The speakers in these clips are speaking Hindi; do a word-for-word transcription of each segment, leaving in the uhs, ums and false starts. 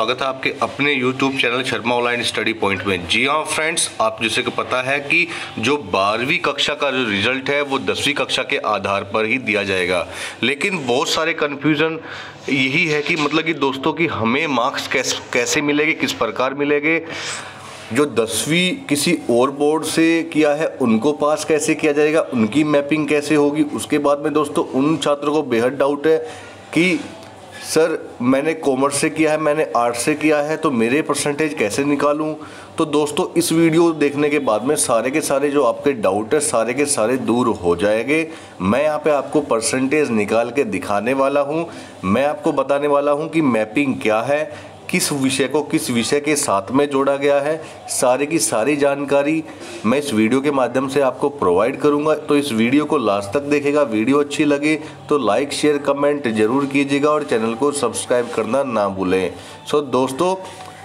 स्वागत है आपके अपने YouTube channel Sharma online study point में। जी हाँ फ्रेंड्स, आप जैसे कि पता है कि जो बारहवीं कक्षा का जो रिजल्ट है वो दसवीं कक्षा के आधार पर ही दिया जाएगा। लेकिन बहुत सारे कन्फ्यूज़न यही है कि मतलब कि दोस्तों कि हमें मार्क्स कैसे कैसे मिलेंगे, किस प्रकार मिलेंगे। जो दसवीं किसी और बोर्ड से किया है उनको पास कैसे किया जाएगा, उनकी मैपिंग कैसे होगी। उसके बाद में दोस्तों उन छात्रों को बेहद डाउट है कि सर मैंने कॉमर्स से किया है, मैंने आर्ट्स से किया है, तो मेरे परसेंटेज कैसे निकालूं। तो दोस्तों इस वीडियो देखने के बाद में सारे के सारे जो आपके डाउट है सारे के सारे दूर हो जाएंगे। मैं यहाँ पे आपको परसेंटेज निकाल के दिखाने वाला हूँ। मैं आपको बताने वाला हूँ कि मैपिंग क्या है, किस विषय को किस विषय के साथ में जोड़ा गया है, सारी की सारी जानकारी मैं इस वीडियो के माध्यम से आपको प्रोवाइड करूंगा। तो इस वीडियो को लास्ट तक देखेगा। वीडियो अच्छी लगे तो लाइक शेयर कमेंट जरूर कीजिएगा और चैनल को सब्सक्राइब करना ना भूलें। सो दोस्तों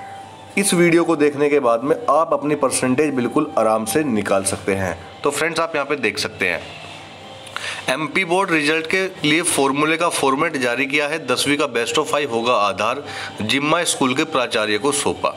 इस वीडियो को देखने के बाद में आप अपनी परसेंटेज बिल्कुल आराम से निकाल सकते हैं। तो फ्रेंड्स आप यहाँ पे देख सकते हैं एमपी बोर्ड रिजल्ट के लिए फॉर्मूले का फॉर्मेट जारी किया है। दसवीं का बेस्ट ऑफ फाइव होगा आधार, जिम्मा स्कूल के प्राचार्य को सौंपा।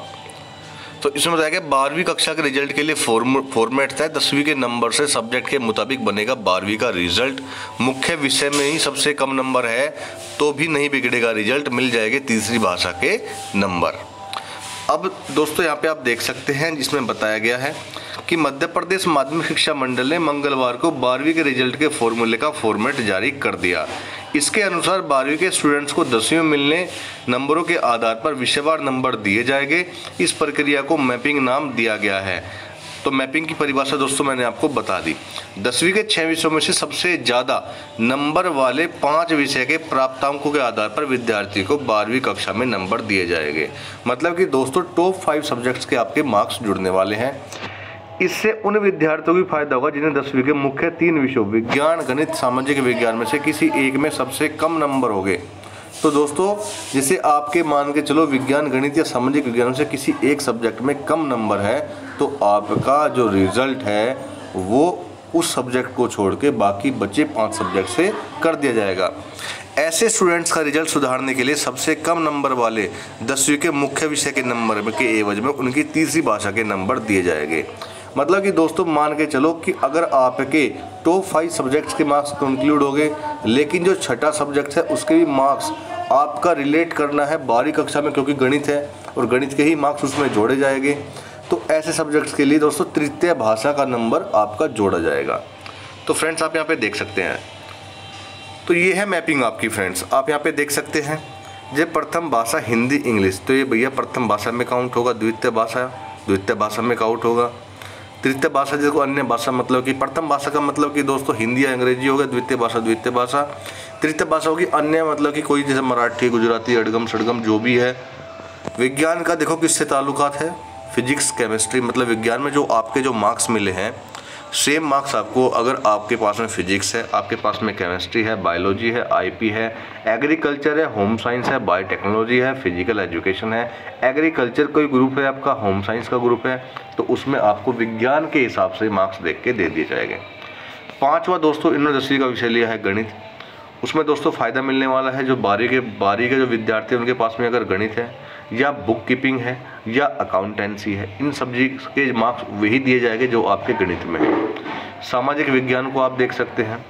तो इसमें बताया गया बारहवीं कक्षा के रिजल्ट के लिए फॉर्मेट था। दसवीं के नंबर से सब्जेक्ट के मुताबिक बनेगा बारहवीं का रिजल्ट। मुख्य विषय में ही सबसे कम नंबर है तो भी नहीं बिगड़ेगा रिजल्ट, मिल जाएंगे तीसरी भाषा के नंबर। अब दोस्तों यहाँ पे आप देख सकते हैं जिसमें बताया गया है कि मध्य प्रदेश माध्यमिक शिक्षा मंडल ने मंगलवार को बारहवीं के रिजल्ट के फॉर्मूले का फॉर्मेट जारी कर दिया। इसके अनुसार बारहवीं के स्टूडेंट्स को दसवीं में मिलने नंबरों के आधार पर विषयवार नंबर दिए जाएंगे। इस प्रक्रिया को मैपिंग नाम दिया गया है। तो मैपिंग की परिभाषा दोस्तों मैंने आपको बता दी। दसवीं के छह विषयों में से सबसे ज़्यादा नंबर वाले पांच विषय के प्राप्तांकों के आधार पर विद्यार्थी को बारहवीं कक्षा में नंबर दिए जाएंगे। मतलब कि दोस्तों टॉप फाइव सब्जेक्ट्स के आपके मार्क्स जुड़ने वाले हैं। इससे उन विद्यार्थियों को फायदा होगा जिन्हें दसवीं के मुख्य तीन विषयों विज्ञान, गणित, सामाजिक विज्ञान में से किसी एक में सबसे कम नंबर होंगे। तो दोस्तों जैसे आपके मान के चलो विज्ञान, गणित या सामाजिक विज्ञान से किसी एक सब्जेक्ट में कम नंबर है तो आपका जो रिजल्ट है वो उस सब्जेक्ट को छोड़ के बाकी बचे पांच सब्जेक्ट से कर दिया जाएगा। ऐसे स्टूडेंट्स का रिजल्ट सुधारने के लिए सबसे कम नंबर वाले दसवीं के मुख्य विषय के नंबर के एवज में उनकी तीसरी भाषा के नंबर दिए जाएंगे। मतलब कि दोस्तों मान के चलो कि अगर आपके टॉप फाइव सब्जेक्ट्स के मार्क्स कंक्लूड हो गए, लेकिन जो छठा सब्जेक्ट है उसके भी मार्क्स आपका रिलेट करना है बारहवीं कक्षा में, क्योंकि गणित है और गणित के ही मार्क्स उसमें जोड़े जाएंगे। तो ऐसे सब्जेक्ट्स के लिए दोस्तों तृतीय भाषा का नंबर आपका जोड़ा जाएगा। तो फ्रेंड्स आप यहाँ पे देख सकते हैं। तो ये है मैपिंग आपकी फ्रेंड्स। आप यहाँ पे देख सकते हैं जब प्रथम भाषा हिंदी इंग्लिश, तो ये भैया प्रथम भाषा में काउंट होगा। द्वितीय भाषा द्वितीय भाषा में काउंट होगा। तृतीय भाषा जिसको अन्य भाषा, मतलब कि प्रथम भाषा का मतलब कि दोस्तों हिंदी या अंग्रेजी होगा। द्वितीय भाषा द्वितीय भाषा। तृतीय भाषा होगी अन्य, मतलब कि कोई जैसे मराठी, गुजराती, अड़गम सड़गम जो भी है। विज्ञान का देखो किससे ताल्लुकात है, फिजिक्स, केमिस्ट्री। मतलब विज्ञान में जो आपके जो मार्क्स मिले हैं सेम मार्क्स आपको, अगर आपके पास में फिजिक्स है, आपके पास में केमिस्ट्री है, बायोलॉजी है, आईपी है, एग्रीकल्चर है, होम साइंस है, बायोटेक्नोलॉजी है, फिजिकल एजुकेशन है। एग्रीकल्चर कोई ग्रुप है आपका, होम साइंस का ग्रुप है, तो उसमें आपको विज्ञान के हिसाब से मार्क्स देख के दे दिए जाएंगे। पाँचवा दोस्तों इन्होंने दसवीं का विषय लिया है गणित। उसमें दोस्तों फ़ायदा मिलने वाला है जो बारहवीं के बारहवीं के जो विद्यार्थी हैं उनके पास में अगर गणित है या बुक कीपिंग है या अकाउंटेंसी है, इन सब्जेक्ट के मार्क्स वही दिए जाएंगे जो आपके गणित में है। सामाजिक विज्ञान को आप देख सकते हैं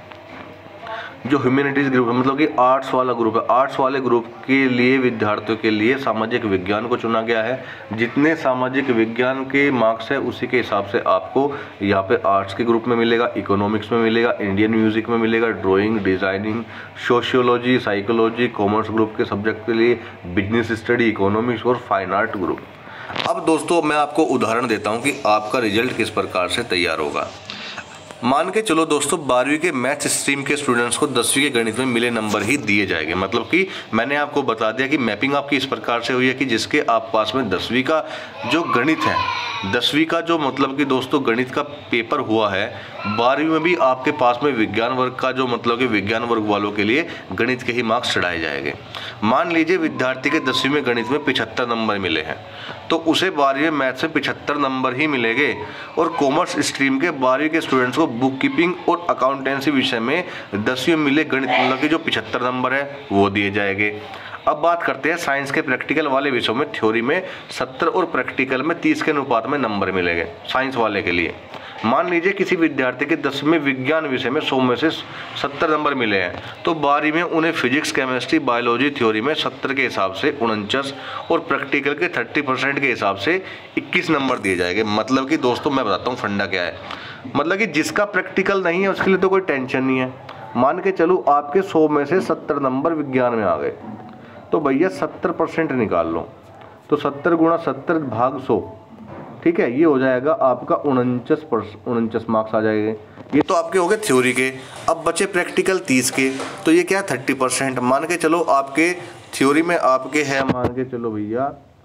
जो ह्यूमैनिटीज़ ग्रुप है, मतलब कि आर्ट्स वाला ग्रुप है। आर्ट्स वाले ग्रुप के लिए विद्यार्थियों के लिए सामाजिक विज्ञान को चुना गया है। जितने सामाजिक विज्ञान के मार्क्स है उसी के हिसाब से आपको यहाँ पे आर्ट्स के ग्रुप में मिलेगा, इकोनॉमिक्स में मिलेगा, इंडियन म्यूजिक में मिलेगा, drawing, designing, sociology, psychology, commerce group के सब्जेक्ट के लिए बिजनेस स्टडी, इकोनॉमिक्स और फाइन आर्ट ग्रुप। अब दोस्तों मैं आपको उदाहरण देता हूँ कि आपका रिजल्ट किस प्रकार से तैयार होगा। मान के चलो दोस्तों बारहवीं के मैथ्स स्ट्रीम के स्टूडेंट्स को दसवीं के गणित में मिले नंबर ही दिए जाएंगे। मतलब कि मैंने आपको बता दिया कि मैपिंग आपकी इस प्रकार से हुई है कि जिसके आप पास में दसवीं का जो गणित है, दसवीं का जो मतलब कि दोस्तों गणित का पेपर हुआ है, बारहवीं में भी आपके पास में विज्ञान वर्ग का जो मतलब कि विज्ञान वर्ग वालों के लिए गणित के ही मार्क्स चढ़ाए जाएंगे। मान लीजिए विद्यार्थी के दसवीं में गणित में पिछहत्तर नंबर मिले हैं तो उसे बारहवीं में मैथ्स में पिछहत्तर नंबर ही मिलेंगे। और कॉमर्स स्ट्रीम के बारहवीं के स्टूडेंट्स को बुक कीपिंग और अकाउंटेंसी विषय में दसवीं में मिले गणित मतलब कि जो पिछहत्तर नंबर है वो दिए जाएंगे। अब बात करते हैं साइंस के प्रैक्टिकल वाले विषयों में। थ्योरी में सत्तर और प्रैक्टिकल में तीस के अनुपात में नंबर मिलेंगे साइंस वाले के लिए। मान लीजिए किसी विद्यार्थी के दसवें विज्ञान विषय में सौ में से सत्तर नंबर मिले हैं, तो बारहवीं में उन्हें फिजिक्स, केमिस्ट्री, बायोलॉजी, थ्योरी में सत्तर के हिसाब से उनचास और प्रैक्टिकल के तीस परसेंट के हिसाब से इक्कीस नंबर दिए जाएंगे। मतलब कि दोस्तों मैं बताता हूँ फंडा क्या है। मतलब कि जिसका प्रैक्टिकल नहीं है उसके लिए तो कोई टेंशन नहीं है। मान के चलो आपके सौ में से सत्तर नंबर विज्ञान में आ गए, तो भैया सत्तर परसेंट निकाल लो, तो सत्तर गुणा सत्तर भाग सौ, ठीक है, ये हो जाएगा आपका उनचास परसेंट उनचास मार्क्स आ जाएंगे। ये तो आपके हो गए थ्योरी के। अब बचे प्रैक्टिकल तीस के, तो ये क्या थर्टी परसेंट मान के चलो आपके थ्योरी में आपके है, मान के चलो भैया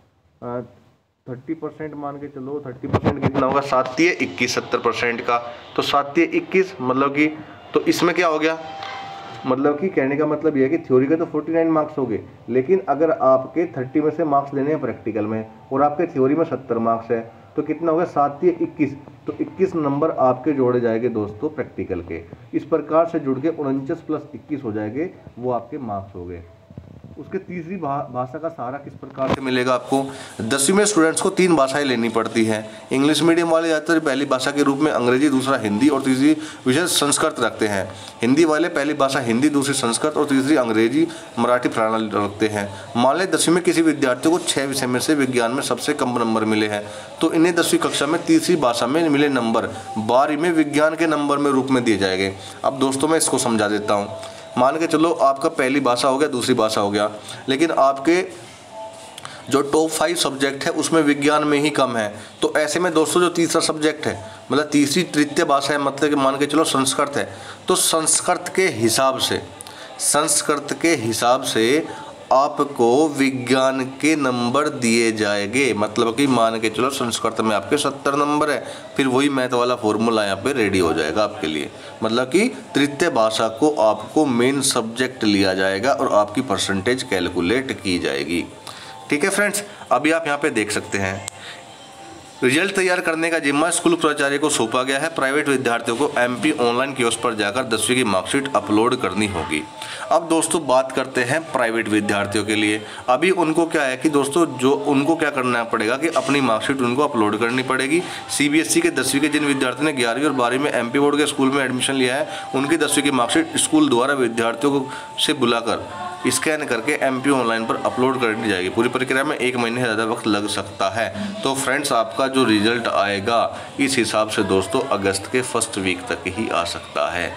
थर्टी परसेंट मान के चलो, थर्टी परसेंट कितना होगा, सातिये इक्कीस, सत्तर परसेंट का, तो सातिये इक्कीस मतलब कि, तो इसमें क्या हो गया, मतलब कि कहने का मतलब यह है कि थ्योरी के तो उनचास मार्क्स हो गए, लेकिन अगर आपके तीस में से मार्क्स लेने हैं प्रैक्टिकल में और आपके थ्योरी में सत्तर मार्क्स है, तो कितना होगा, सात या इक्कीस, तो इक्कीस नंबर आपके जोड़े जाएंगे दोस्तों प्रैक्टिकल के। इस प्रकार से जुड़ के उनचास प्लस इक्कीस हो जाएंगे, वो आपके मार्क्स हो गए। उसके तीसरी भा, भाषा का सहारा किस प्रकार से मिलेगा आपको। दसवीं में स्टूडेंट्स को तीन भाषाएं लेनी पड़ती हैं। इंग्लिश मीडियम वाले ज़्यादातर पहली भाषा के रूप में अंग्रेजी, दूसरा हिंदी और तीसरी विषय संस्कृत रखते हैं। हिंदी वाले पहली भाषा हिंदी, दूसरी संस्कृत और तीसरी अंग्रेजी मराठी प्रणाली रखते हैं। मान लें दसवीं में किसी विद्यार्थी को छः विषय में से विज्ञान में सबसे कम नंबर मिले हैं, तो इन्हें दसवीं कक्षा में तीसरी भाषा में मिले नंबर बारहवीं में विज्ञान के नंबर में रूप में दिए जाएंगे। अब दोस्तों मैं इसको समझा देता हूँ। मान के चलो आपका पहली भाषा हो गया, दूसरी भाषा हो गया, लेकिन आपके जो टॉप फाइव सब्जेक्ट है उसमें विज्ञान में ही कम है, तो ऐसे में दोस्तों जो तीसरा सब्जेक्ट है, मतलब तीसरी तृतीय भाषा है, मतलब कि मान के चलो संस्कृत है, तो संस्कृत के हिसाब से संस्कृत के हिसाब से आपको विज्ञान के नंबर दिए जाएंगे। मतलब कि मान के चलो संस्कृत में आपके सत्तर नंबर है, फिर वही मैथ वाला फॉर्मूला यहाँ पे रेडी हो जाएगा आपके लिए। मतलब कि तृतीय भाषा को आपको मेन सब्जेक्ट लिया जाएगा और आपकी परसेंटेज कैलकुलेट की जाएगी। ठीक है फ्रेंड्स, अभी आप यहाँ पे देख सकते हैं रिजल्ट तैयार करने का जिम्मा स्कूल प्राचार्य को सौंपा गया है। प्राइवेट विद्यार्थियों को एमपी ऑनलाइन कियोस्क पर जाकर दसवीं की मार्कशीट अपलोड करनी होगी। अब दोस्तों बात करते हैं प्राइवेट विद्यार्थियों के लिए। अभी उनको क्या है कि दोस्तों जो उनको क्या करना पड़ेगा कि अपनी मार्कशीट उनको अपलोड करनी पड़ेगी। सीबीएसई के दसवीं के जिन विद्यार्थियों ने ग्यारहवीं और बारहवीं में एमपी बोर्ड के स्कूल में एडमिशन लिया है, उनकी दसवीं की मार्कशीट स्कूल द्वारा विद्यार्थियों को से बुलाकर स्कैन करके एमपी ऑनलाइन पर अपलोड कर दी जाएगी। पूरी प्रक्रिया में एक महीने से ज़्यादा वक्त लग सकता है। तो फ्रेंड्स आपका जो रिजल्ट आएगा इस हिसाब से दोस्तों अगस्त के फर्स्ट वीक तक ही आ सकता है।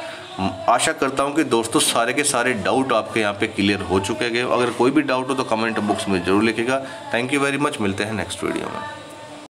आशा करता हूं कि दोस्तों सारे के सारे डाउट आपके यहाँ पे क्लियर हो चुके हैं। अगर कोई भी डाउट हो तो कमेंट बॉक्स में जरूर लिखिएगा। थैंक यू वेरी मच, मिलते हैं नेक्स्ट वीडियो में।